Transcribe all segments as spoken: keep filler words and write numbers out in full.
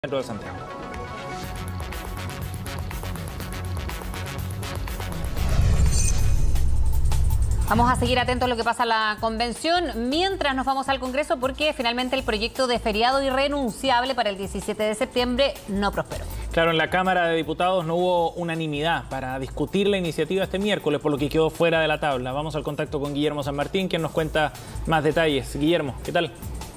Centro de Santiago. Vamos a seguir atentos a lo que pasa en la convención, mientras nos vamos al Congreso, porque finalmente el proyecto de feriado irrenunciable para el diecisiete de septiembre no prosperó. Claro, en la Cámara de Diputados no hubo unanimidad para discutir la iniciativa este miércoles, por lo que quedó fuera de la tabla. Vamos al contacto con Guillermo San Martín, quien nos cuenta más detalles. Guillermo, ¿qué tal?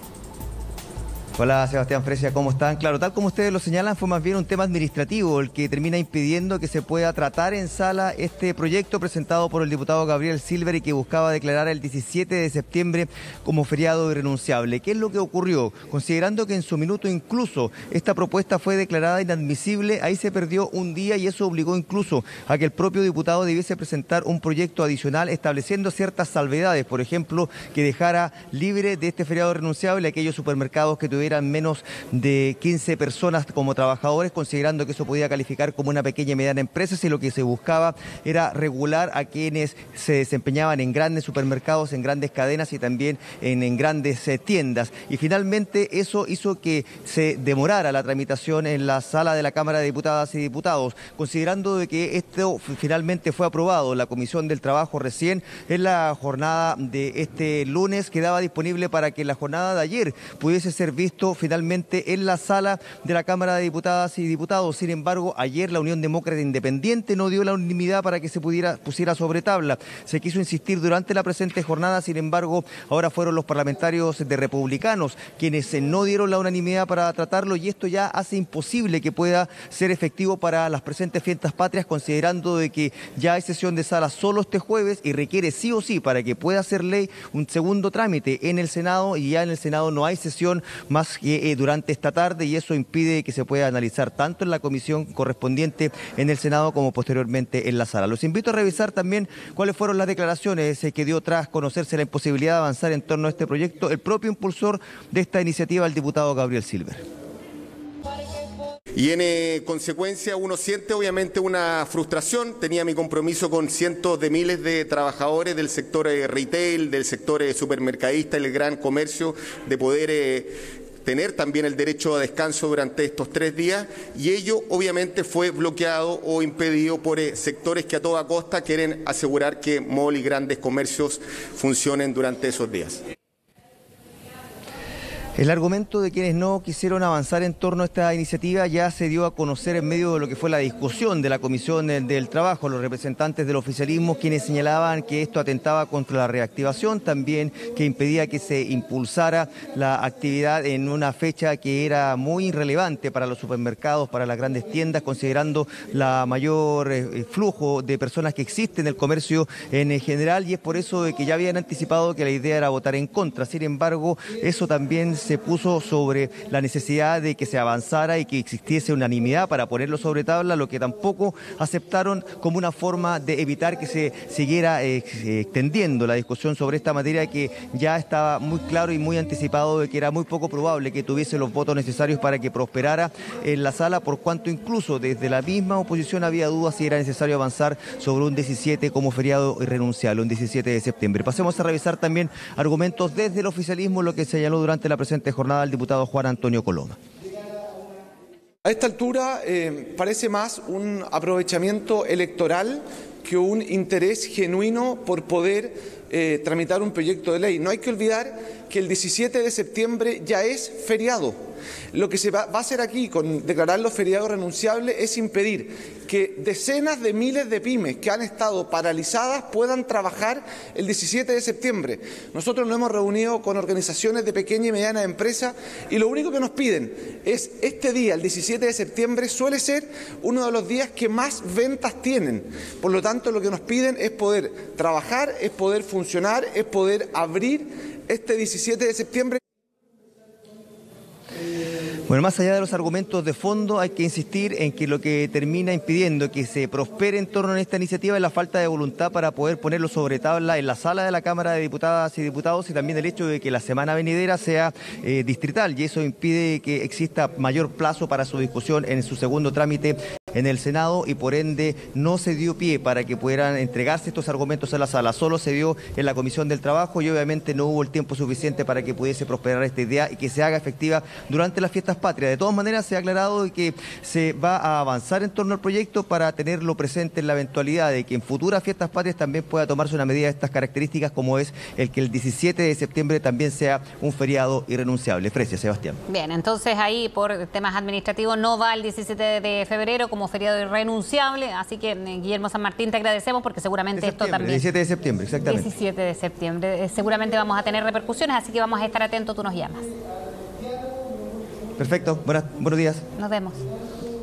Hola Sebastián Fresia, ¿cómo están? Claro, tal como ustedes lo señalan, fue más bien un tema administrativo el que termina impidiendo que se pueda tratar en sala este proyecto presentado por el diputado Gabriel Silver y que buscaba declarar el diecisiete de septiembre como feriado irrenunciable. ¿Qué es lo que ocurrió? Considerando que en su minuto incluso esta propuesta fue declarada inadmisible, ahí se perdió un día y eso obligó incluso a que el propio diputado debiese presentar un proyecto adicional estableciendo ciertas salvedades, por ejemplo, que dejara libre de este feriado irrenunciable a aquellos supermercados que tuvieran eran menos de quince personas como trabajadores, considerando que eso podía calificar como una pequeña y mediana empresa, si lo que se buscaba era regular a quienes se desempeñaban en grandes supermercados, en grandes cadenas y también en, en grandes eh, tiendas. Y finalmente eso hizo que se demorara la tramitación en la sala de la Cámara de Diputadas y Diputados, considerando de que esto finalmente fue aprobado en la Comisión del Trabajo recién en la jornada de este lunes, quedaba disponible para que la jornada de ayer pudiese ser visto finalmente en la sala de la Cámara de Diputadas y Diputados. Sin embargo, ayer la Unión Demócrata Independiente no dio la unanimidad para que se pudiera pusiera sobre tabla. Se quiso insistir durante la presente jornada, sin embargo, ahora fueron los parlamentarios de republicanos quienes no dieron la unanimidad para tratarlo, y esto ya hace imposible que pueda ser efectivo para las presentes fiestas patrias, considerando de que ya hay sesión de sala solo este jueves y requiere sí o sí, para que pueda ser ley, un segundo trámite en el Senado, y ya en el Senado no hay sesión más que eh, durante esta tarde, y eso impide que se pueda analizar tanto en la comisión correspondiente en el Senado como posteriormente en la sala. Los invito a revisar también cuáles fueron las declaraciones eh, que dio tras conocerse la imposibilidad de avanzar en torno a este proyecto el propio impulsor de esta iniciativa, el diputado Gabriel Silver. Y en eh, consecuencia uno siente obviamente una frustración. Tenía mi compromiso con cientos de miles de trabajadores del sector eh, retail, del sector eh, supermercadista y el gran comercio, de poder eh, tener también el derecho a descanso durante estos tres días, y ello obviamente fue bloqueado o impedido por eh, sectores que a toda costa quieren asegurar que mall y grandes comercios funcionen durante esos días. El argumento de quienes no quisieron avanzar en torno a esta iniciativa ya se dio a conocer en medio de lo que fue la discusión de la Comisión del Trabajo. Los representantes del oficialismo, quienes señalaban que esto atentaba contra la reactivación, también que impedía que se impulsara la actividad en una fecha que era muy irrelevante para los supermercados, para las grandes tiendas, considerando la mayor eh, flujo de personas que existe en el comercio en general, y es por eso de que ya habían anticipado que la idea era votar en contra. Sin embargo, eso también se puso sobre la necesidad de que se avanzara y que existiese unanimidad para ponerlo sobre tabla, lo que tampoco aceptaron como una forma de evitar que se siguiera eh, extendiendo la discusión sobre esta materia, que ya estaba muy claro y muy anticipado de que era muy poco probable que tuviese los votos necesarios para que prosperara en la sala, por cuanto incluso desde la misma oposición había dudas si era necesario avanzar sobre un diecisiete como feriado irrenunciable, un diecisiete de septiembre. Pasemos a revisar también argumentos desde el oficialismo, lo que señaló durante la presentación jornada el diputado Juan Antonio Coloma. A esta altura eh, parece más un aprovechamiento electoral que un interés genuino por poder eh, tramitar un proyecto de ley. No hay que olvidar que el diecisiete de septiembre ya es feriado. Lo que se va, va a hacer aquí con declararlo feriado renunciable es impedir que decenas de miles de pymes que han estado paralizadas puedan trabajar el diecisiete de septiembre. Nosotros nos hemos reunido con organizaciones de pequeña y mediana empresa y lo único que nos piden es este día, el diecisiete de septiembre, suele ser uno de los días que más ventas tienen. Por lo tanto, lo que nos piden es poder trabajar, es poder funcionar, es poder abrir este diecisiete de septiembre. Bueno, más allá de los argumentos de fondo, hay que insistir en que lo que termina impidiendo que se prospere en torno a esta iniciativa es la falta de voluntad para poder ponerlo sobre tabla en la sala de la Cámara de Diputadas y Diputados, y también el hecho de que la semana venidera sea eh, distrital, y eso impide que exista mayor plazo para su discusión en su segundo trámite en el Senado y por ende no se dio pie para que pudieran entregarse estos argumentos a la sala. Solo se dio en la Comisión del Trabajo y obviamente no hubo el tiempo suficiente para que pudiese prosperar esta idea y que se haga efectiva durante las fiestas patrias. De todas maneras, se ha aclarado que se va a avanzar en torno al proyecto para tenerlo presente en la eventualidad de que en futuras fiestas patrias también pueda tomarse una medida de estas características, como es el que el diecisiete de septiembre también sea un feriado irrenunciable. Frecia, Sebastián. Bien, entonces ahí por temas administrativos no va el diecisiete de febrero como feriado irrenunciable, así que Guillermo San Martín, te agradecemos porque seguramente esto también... diecisiete de septiembre, exactamente. diecisiete de septiembre, seguramente vamos a tener repercusiones, así que vamos a estar atentos, tú nos llamas. Perfecto, buenas, buenos días. Nos vemos.